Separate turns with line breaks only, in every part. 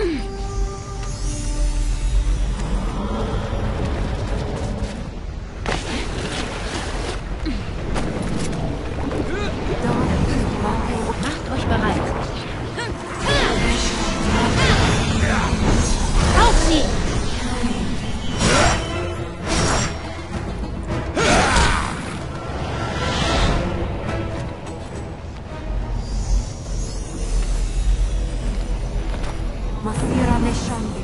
Macht euch bereit. Auf sie!
Masira Neshandi.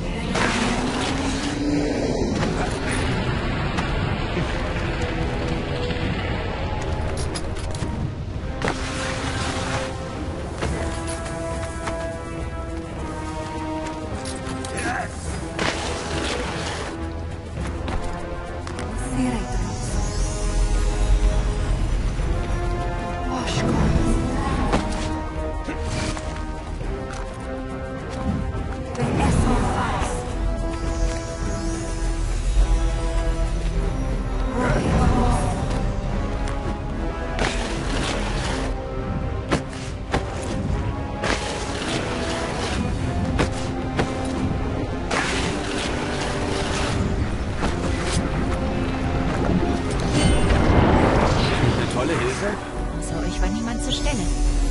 Außer euch war niemand zur Stelle.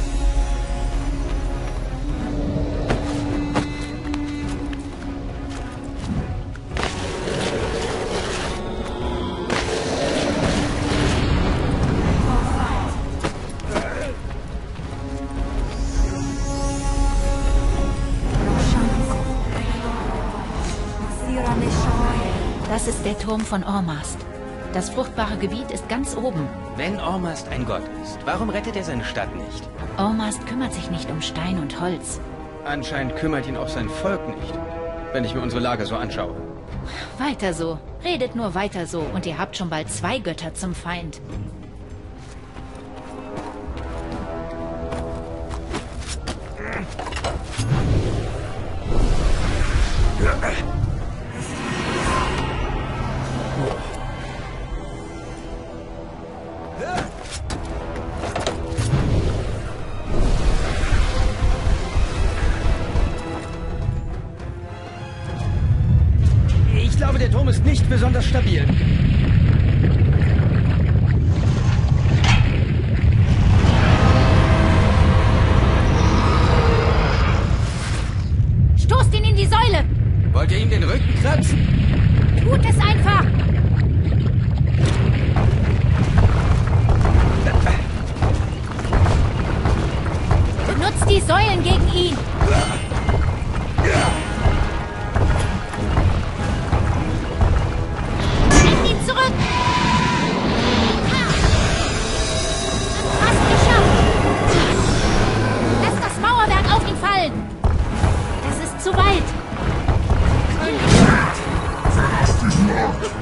Das ist der Turm von Ormast. Das fruchtbare Gebiet ist ganz oben.
Wenn Ormast ein Gott ist, warum rettet er seine Stadt nicht?
Ormast kümmert sich nicht um Stein und Holz.
Anscheinend kümmert ihn auch sein Volk nicht, wenn ich mir unsere Lage so anschaue.
Weiter so. Redet nur weiter so und ihr habt schon bald 2 Götter zum Feind.
Ich glaube, der Turm ist nicht besonders stabil.
Stoßt ihn in die Säule!
Wollt ihr ihm den Rücken kratzen?
Tut es einfach! Benutzt die Säulen gegen ihn! Bringt ihn zurück! Fast geschafft! Lasst das Mauerwerk auf ihn fallen! Es ist zu weit!
Verlasst diesen Ort!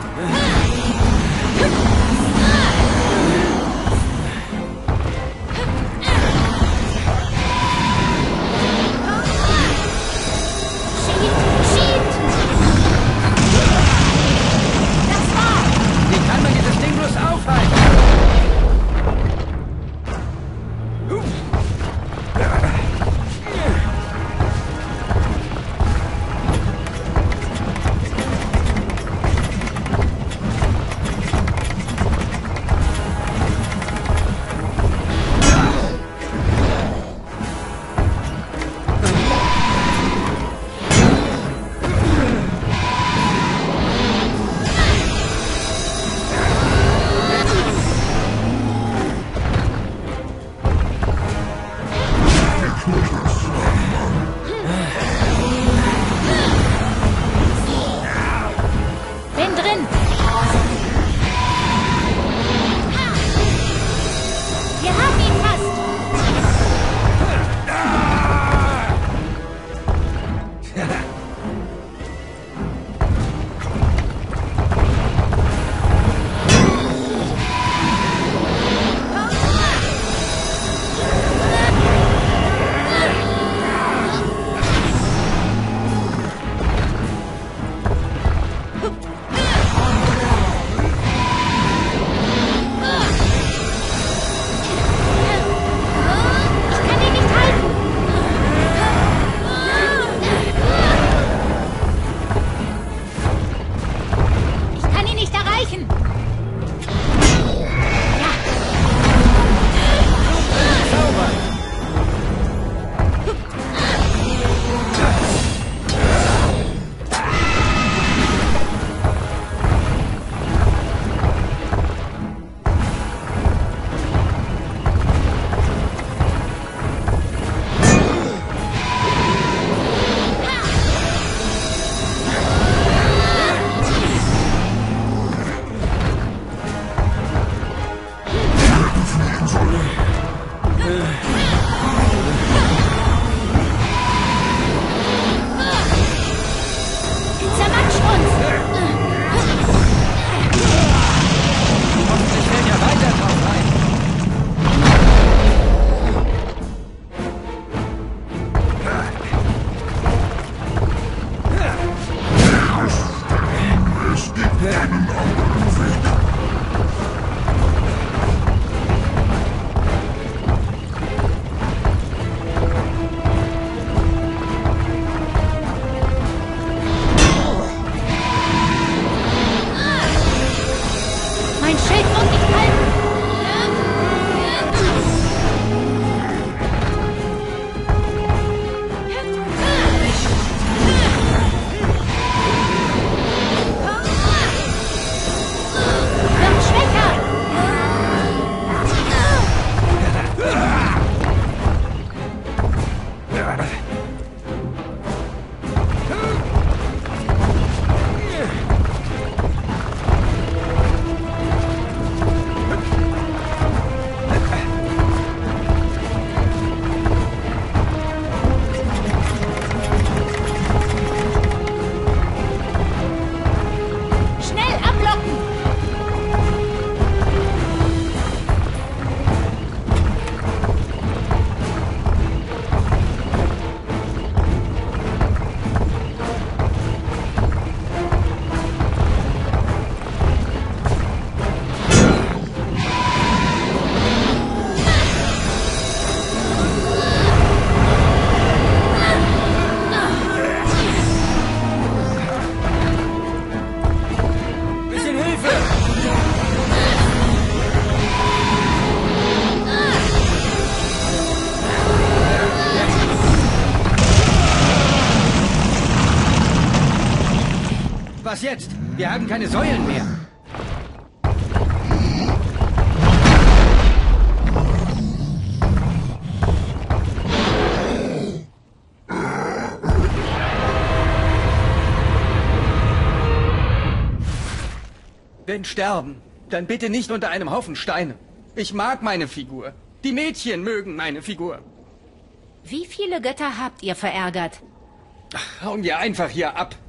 Was jetzt? Wir haben keine Säulen mehr. Wenn sterben, dann bitte nicht unter einem Haufen Steine. Ich mag meine Figur. Die Mädchen mögen meine Figur.
Wie viele Götter habt ihr verärgert?
Hauen wir einfach hier ab.